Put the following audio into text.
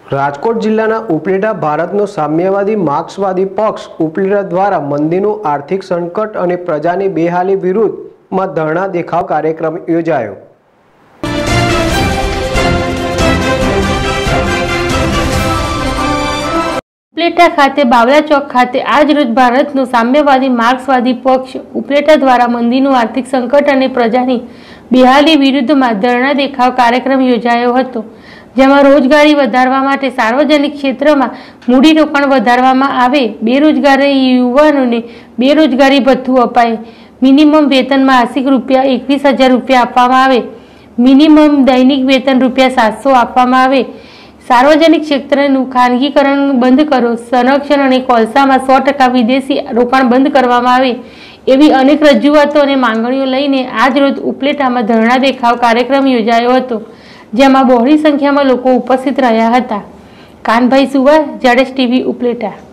રાજકોટ જિલ્લાના ઉપલેટા ભારતનો સામ્યવાદી માર્ક્સવાદી પક્ષ ઉપલેટા દ્વારા મંદીનું આર્થિક સંકટ અને પ્રજાની બેહાલી વિરુદ્ધમાં ધરણા દેખાવ કાર્યક્રમ યોજાયો। ઉપલેટા ખાતે બાવલા ચોક ખાતે આજ રોજ ભારતનો સામ્યવાદી માર્ક્સવાદી પક્ષ ઉપલેટા દ્વારા મંદીનું આર્થિક સંકટ અને પ્રજાની બેહાલી વિરુદ્ધમાં ધરણા દેખાવ કાર્યક્રમ યોજાયો હતો, જેમાં રોજગારી વધારવા માટે સાર્વજનિક ક્ષેત્રમાં મૂડીરોકાણ વધારવામાં આવે, બેરોજગારી યુવાનોને બેરોજગારી ભથ્થું અપાય, મિનિમમ વેતન માસિક રૂપિયા 21,000 રૂપિયા આપવામાં આવે, મિનિમમ દૈનિક વેતન રૂપિયા 700 આપવામાં આવે, સાર્વજનિક ક્ષેત્રનું ખાનગીકરણ બંધ કરો, સંરક્ષણ અને કોલસામાં 100% વિદેશી રોકાણ બંધ કરવામાં આવે એવી અનેક રજૂઆતો અને માંગણીઓ લઈને આજ રોજ ઉપલેટામાં ધરણા દેખાવ કાર્યક્રમ યોજાયો હતો, જેમાં બહોળી સંખ્યામાં લોકો ઉપસ્થિત રહ્યા હતા। કાનભાઈ સુવા, ZS TV ઉપલેટા।